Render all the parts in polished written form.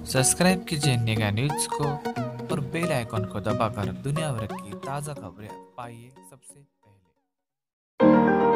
Subscribe कीजिए नेगा news को और बेल आइकन को दबाकर दुनिया भर की ताज़ा खबरें पाइए सबसे पहले।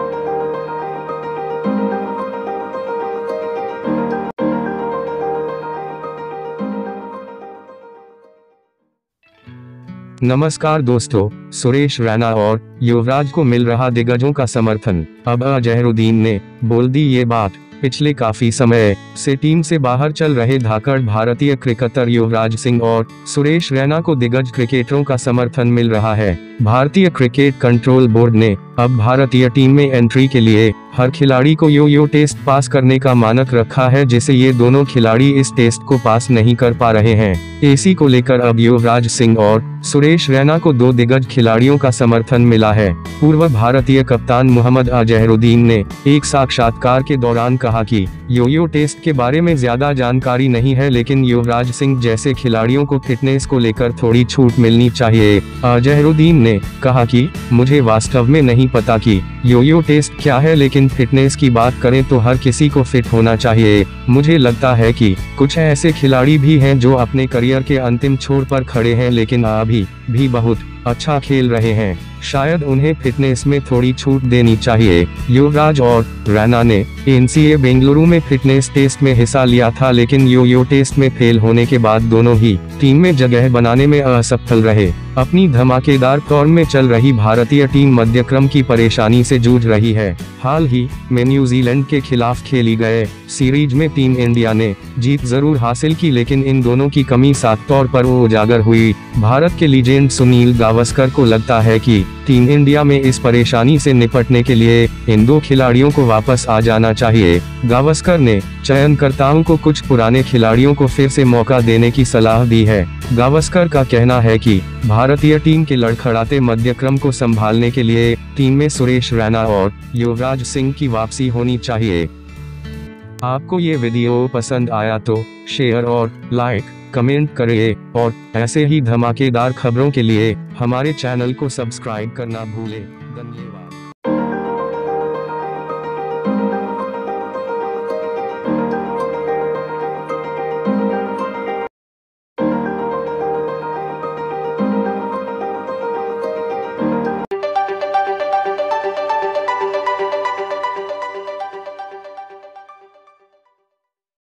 नमस्कार दोस्तों, सुरेश रैना और युवराज को मिल रहा दिग्गजों का समर्थन। अब अजहरुद्दीन ने बोल दी ये बात। पिछले काफी समय से टीम से बाहर चल रहे धाकड़ भारतीय क्रिकेटर युवराज सिंह और सुरेश रैना को दिग्गज क्रिकेटरों का समर्थन मिल रहा है। भारतीय क्रिकेट कंट्रोल बोर्ड ने अब भारतीय टीम में एंट्री के लिए हर खिलाड़ी को यो टेस्ट पास करने का मानक रखा है, जिसे ये दोनों खिलाड़ी इस टेस्ट को पास नहीं कर पा रहे हैं। इसी को लेकर अब युवराज सिंह और सुरेश रैना को दो दिग्गज खिलाड़ियों का समर्थन मिला है। पूर्व भारतीय कप्तान मोहम्मद अजहरुद्दीन ने एक साक्षात्कार के दौरान कहा कि यो टेस्ट के बारे में ज्यादा जानकारी नहीं है, लेकिन युवराज सिंह जैसे खिलाड़ियों को फिटनेस को लेकर थोड़ी छूट मिलनी चाहिए। अजहरुद्दीन ने कहा कि मुझे वास्तव में नहीं पता कि यो टेस्ट क्या है, लेकिन फिटनेस की बात करें तो हर किसी को फिट होना चाहिए। मुझे लगता है कि कुछ ऐसे खिलाड़ी भी हैं जो अपने करियर के अंतिम छोर पर खड़े हैं, लेकिन अभी भी बहुत अच्छा खेल रहे हैं। शायद उन्हें फिटनेस में थोड़ी छूट देनी चाहिए। युवराज और रैना ने NCA बेंगलुरु में फिटनेस टेस्ट में हिस्सा लिया था, लेकिन यो टेस्ट में फेल होने के बाद दोनों ही टीम में जगह बनाने में असफल रहे। अपनी धमाकेदार फॉर्म में चल रही भारतीय टीम मध्यक्रम की परेशानी से जूझ रही है। हाल ही में न्यूजीलैंड के खिलाफ खेली गए सीरीज में टीम इंडिया ने जीत जरूर हासिल की, लेकिन इन दोनों की कमी साफ तौर पर उजागर हुई। भारत के लीजेंड सुनील गावस्कर को लगता है कि टीम इंडिया में इस परेशानी से निपटने के लिए इन दो खिलाड़ियों को वापस आ जाना चाहिए। गावस्कर ने चयनकर्ताओं को कुछ पुराने खिलाड़ियों को फिर से मौका देने की सलाह दी है। गावस्कर का कहना है कि भारतीय टीम के लड़खड़ाते मध्यक्रम को संभालने के लिए टीम में सुरेश रैना और युवराज सिंह की वापसी होनी चाहिए। आपको ये वीडियो पसंद आया तो शेयर और लाइक कमेंट करिए और ऐसे ही धमाकेदार खबरों के लिए हमारे चैनल को सब्सक्राइब करना भूलें। धन्यवाद।